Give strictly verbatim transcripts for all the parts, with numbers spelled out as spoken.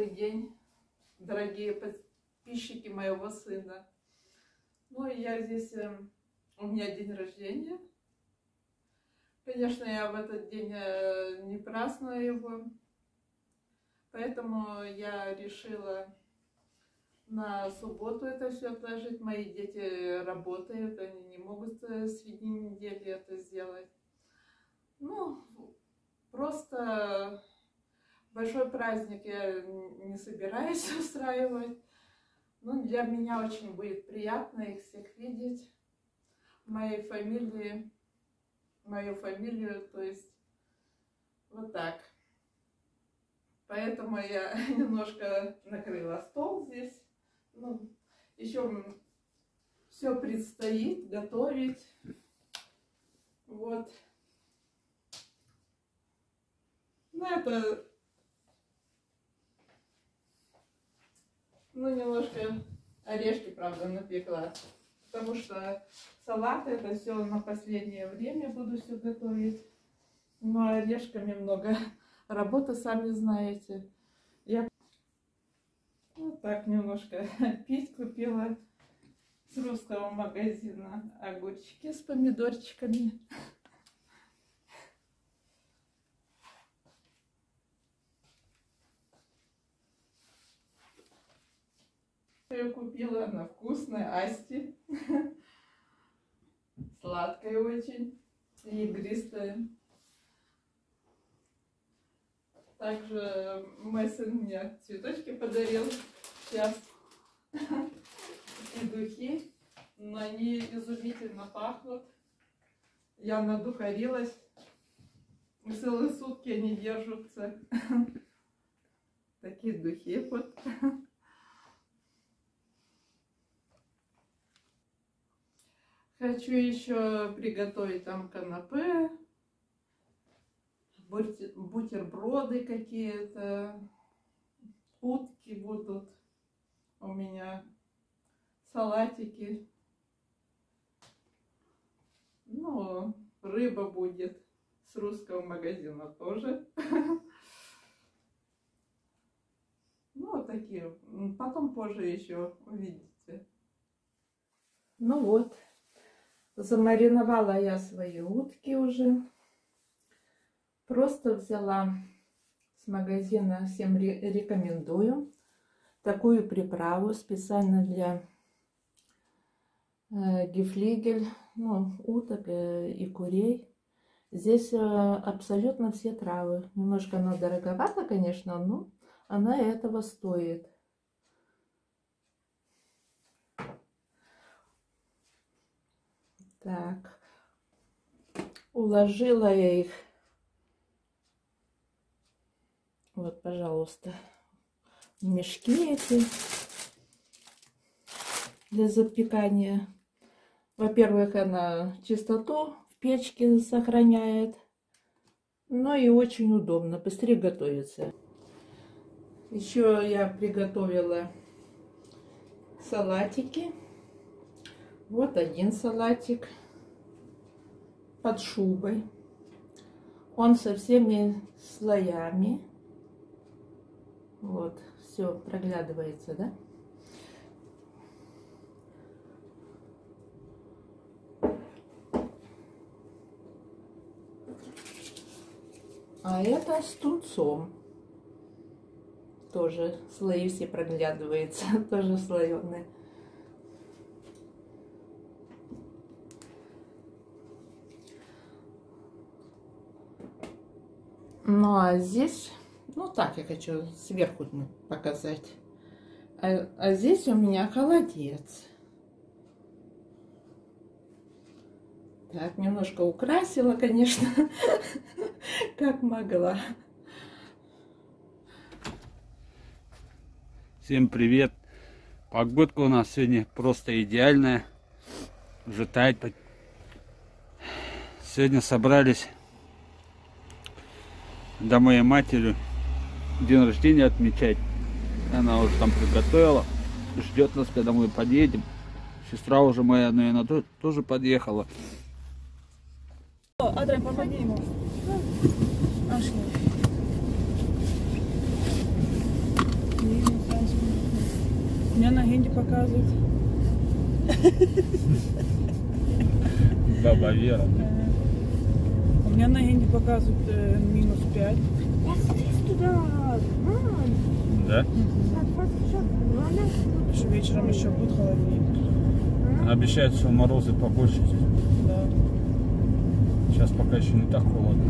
Добрый день, дорогие подписчики моего сына. Ну, я здесь, у меня день рождения. Конечно, я в этот день не праздную его, поэтому я решила на субботу это все отложить. Мои дети работают, они не могут среди недели это сделать. Ну, просто большой праздник я не собираюсь устраивать. Ну, для меня очень будет приятно их всех видеть. Моей фамилии, мою фамилию, то есть вот так. Поэтому я немножко накрыла стол здесь. Ну, еще все предстоит готовить. Вот. Ну, это, ну, немножко орешки, правда, напекла. Потому что салат это все на последнее время буду все готовить. Но орешками много работы, сами знаете. Я вот так немножко пить купила с русского магазина. Огурчики с помидорчиками. Я купила, она вкусная, Асти. Сладкая очень, игристая. Также мой сын мне цветочки подарил сейчас. И духи, но они изумительно пахнут. Я надухарилась. Целые сутки они держатся. Такие духи вот. Хочу еще приготовить там канапе, бутерброды какие-то, утки будут у меня, салатики. Ну, рыба будет с русского магазина тоже. Ну, вот такие. Потом позже еще увидите. Ну вот. Замариновала я свои утки уже. Просто взяла с магазина, всем рекомендую, такую приправу специально для э, гефлигель, ну, уток э, и курей. Здесь э, абсолютно все травы. Немножко она дороговата, конечно, но она этого стоит. Так, уложила я их, вот, пожалуйста, в мешки эти для запекания. Во-первых, она чистоту в печке сохраняет, но и очень удобно, быстрее готовится. Еще я приготовила салатики. Вот один салатик под шубой. Он со всеми слоями. Вот, все проглядывается, да? А это с тунцом. Тоже слои все проглядываются, тоже слоеные. Ну а здесь, ну так я хочу сверху показать. А, а здесь у меня холодец. Так, немножко украсила, конечно, как могла. Всем привет! Погодка у нас сегодня просто идеальная. Уже тает. Сегодня собрались до моей матери день рождения отмечать. Она уже там приготовила, ждет нас, когда мы подъедем. Сестра уже моя, наверное, тоже подъехала. Адрей, помоги ему. Меня на генде показывает. Баба Вера. У меня на генде показывает э, минус пять. Was siehst du da? Mann, Да? das hat fast schon Sonne. Что вечером еще будет холоднее. Обещают, что морозы побольше здесь. Да. Сейчас пока еще не так холодно.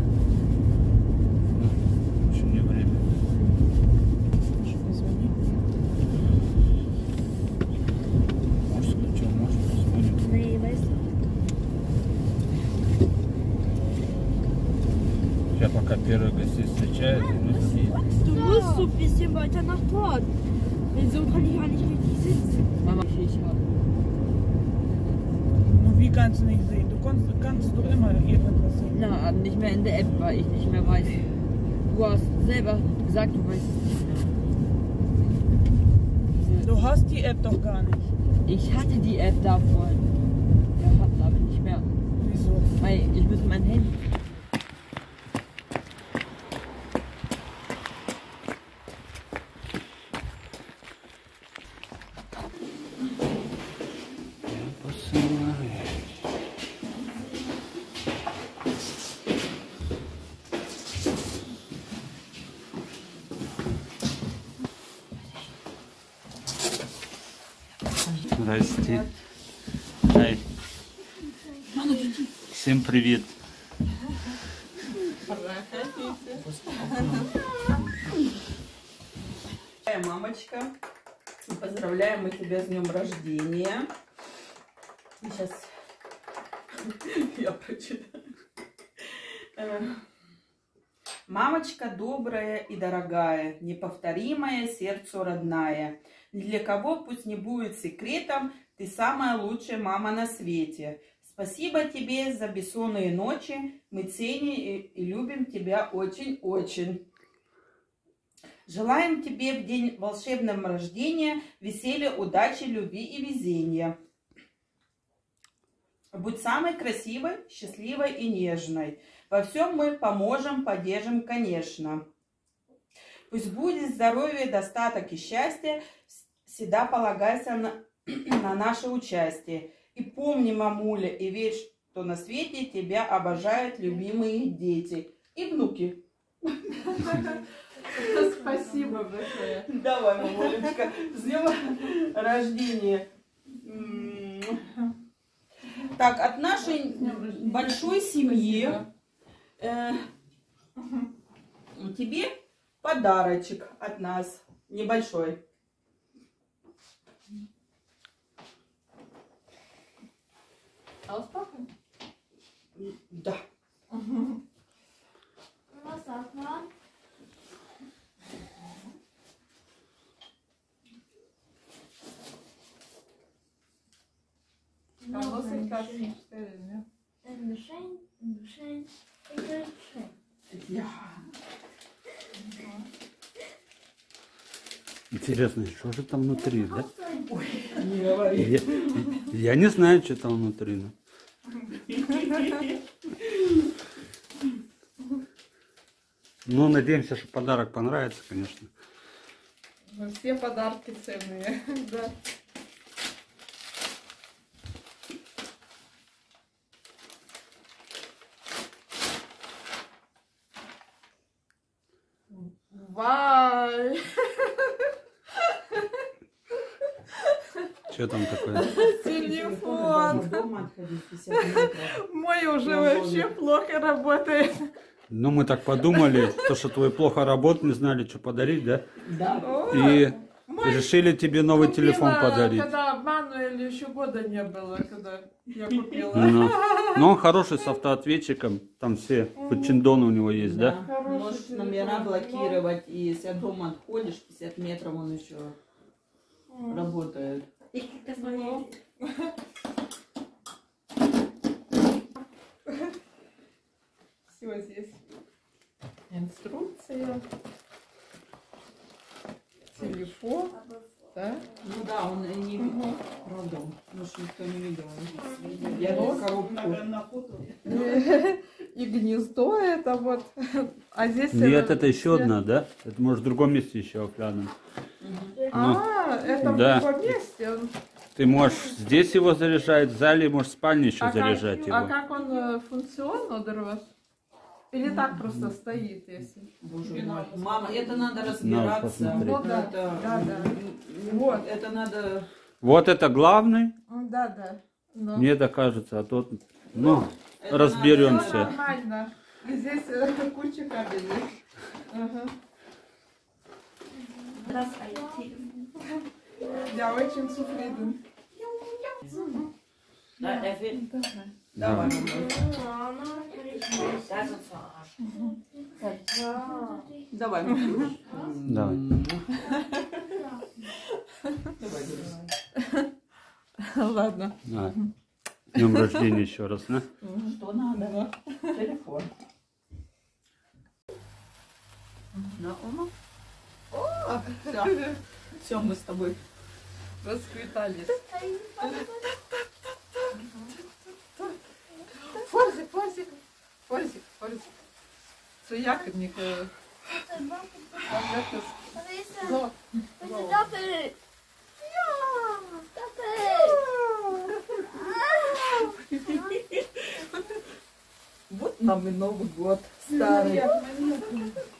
Ну, еще не время. Может, не звони. Может, что, может, позвоним. Nee, weißt du. Сейчас пока первые гости встречают, и мы такие. Du musst so ein bisschen weiter nach vorn. Denn so kann ich gar nicht richtig sitzen. Mama, ich habe. Ну, wie kannst du nicht sehen? Du kannst, kannst doch immer irgendwas sehen. Na, nicht mehr in der App, weil ich nicht mehr weiß. Du hast selber gesagt, du weißt es nicht mehr. Du hast die App doch gar nicht. Ich hatte die App davor gehabt, aber nicht mehr. Wieso? Weil ich muss mein Handy. Здрасте. Ай. Всем привет. Мамочка, поздравляем мы тебя с днем рождения. Сейчас я прочитаю. Мамочка добрая и дорогая, неповторимая, сердцу родная. Ни для кого пусть не будет секретом, ты самая лучшая мама на свете. Спасибо тебе за бессонные ночи, мы ценим и, и любим тебя очень-очень. Желаем тебе в день волшебного рождения веселья, удачи, любви и везения. Будь самой красивой, счастливой и нежной. Во всем мы поможем, поддержим, конечно. Пусть будет здоровье, достаток и счастье, всегда полагайся на, на наше участие. И помни, мамуля, и верь, что на свете тебя обожают любимые дети и внуки. Спасибо большое. Давай, мамулечка, с днем рождения. Так, от нашей большой семьи э, тебе подарочек от нас небольшой. Auspacken? Да. Was sagt man? А носик красный, что ли, нет? Ein Geschenk, ein Geschenk, ein Geschenk. Я. Интересно, что же там внутри, да? Ой, не говори. Я, я не знаю, что там внутри. Но... Ну, надеемся, что подарок понравится, конечно. Ну, все подарки ценные, да. Вай! Что там такое? Телефон! Дома отходить пятьдесят метров. Мой уже Я вообще помню. плохо работает. Ну, мы так подумали, то, что твой плохо работает, не знали, что подарить, да? Да. И Мой решили тебе новый купила, телефон подарить. Когда Мануэлю еще года не было, когда я купила. Ну, но он хороший, с автоответчиком. Там все подчиндоны у него есть, да? Хороший Можешь телефон, номера но- блокировать, и если от дома отходишь, пятьдесят метров он еще работает. Ich krieg das mal hin. Все здесь. Инструкция. Телефон. Да? Ну да, он и не Мгм. продал. Может, никто не видел. Я тут коробку. Наверное, на фото. и гнездо это вот. А здесь... Нет, это еще одна, да? Это может в другом месте еще оклянуть. А, это в Да. другом месте. Ты можешь здесь его заряжать, в зале можешь в спальне еще А заряжать как, его. а как он э, функционно дрос? Или так просто стоит, если? Боже мой. Мама, это надо На, разбираться. посмотри. Ну да, Это, да, да. Вот, это надо... Вот это главный, М, Да, да. Но. мне так кажется, а тот, ну, Это разберемся. Всё нормально. И здесь э, куча кабелей. Ага. Я очень zufrieden. Na, er will. Давай. Das ist verarschen. Давай. Давай. Ладно. А, с днем рождения еще раз, да? Что надо? Телефон. На, Ома. О, все. Все, мы с тобой. Расквитались. Форзик, форзик. Форзик, форзик. Це якорник. е, якось. Зо. Зо. Doppel. Ja, Doppel. Вот нам и Новый год старый. Монетка, монетка.